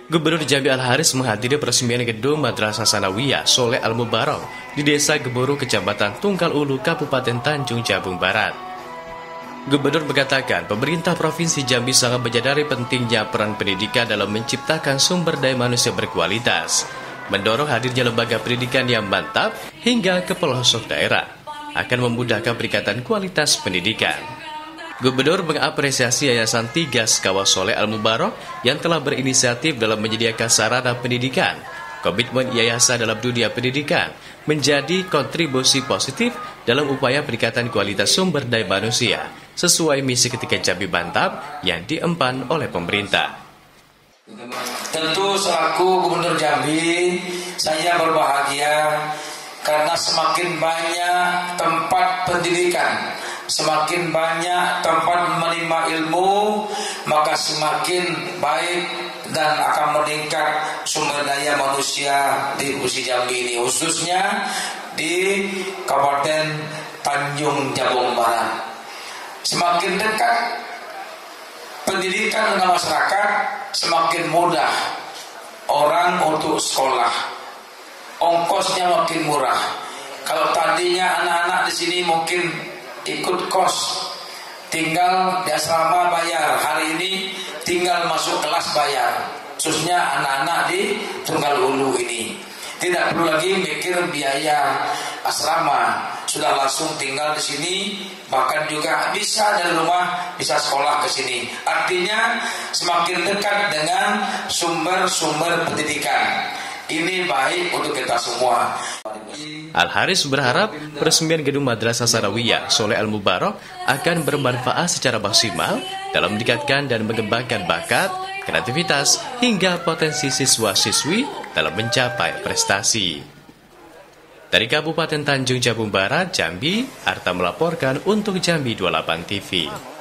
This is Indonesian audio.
Gubernur Jambi Al-Haris menghadiri peresmian gedung Madrasah Sanawiyah Soleh Al-Mubarok di Desa Geburu, Kecamatan Tunggal Ulu, Kabupaten Tanjung Jabung Barat. Gubernur mengatakan pemerintah Provinsi Jambi sangat menyadari pentingnya peran pendidikan dalam menciptakan sumber daya manusia berkualitas, mendorong hadirnya lembaga pendidikan yang mantap hingga ke pelosok daerah, akan memudahkan peningkatan kualitas pendidikan. Gubernur mengapresiasi Yayasan Tiga Sekawa Soleh Al-Mubarok yang telah berinisiatif dalam menyediakan sarana pendidikan. Komitmen yayasan dalam dunia pendidikan menjadi kontribusi positif dalam upaya peningkatan kualitas sumber daya manusia sesuai misi ketika Jambi Mantap yang diemban oleh pemerintah. Tentu selaku Gubernur Jambi, saya berbahagia karena semakin banyak tempat pendidikan, semakin banyak tempat menerima ilmu, maka semakin baik dan akan meningkat sumber daya manusia di Provinsi Jambi ini, khususnya di Kabupaten Tanjung Jabung Barat. Semakin dekat pendidikan dengan masyarakat, semakin mudah orang untuk sekolah. Ongkosnya makin murah. Kalau tadinya anak-anak di sini mungkin ikut kos, tinggal di asrama bayar, hari ini tinggal masuk kelas bayar, khususnya anak-anak di Tunggal Ulu ini. Tidak perlu lagi mikir biaya asrama, sudah langsung tinggal di sini, bahkan juga bisa dari rumah bisa sekolah ke sini. Artinya semakin dekat dengan sumber-sumber pendidikan. Ini baik untuk kita semua. Al-Haris berharap peresmian gedung Madrasah Sanawiyah Soleh Al-Mubarok akan bermanfaat secara maksimal dalam meningkatkan dan mengembangkan bakat, kreativitas, hingga potensi siswa-siswi dalam mencapai prestasi. Dari Kabupaten Tanjung Jabung Barat, Jambi, Arta melaporkan untuk Jambi 28 TV.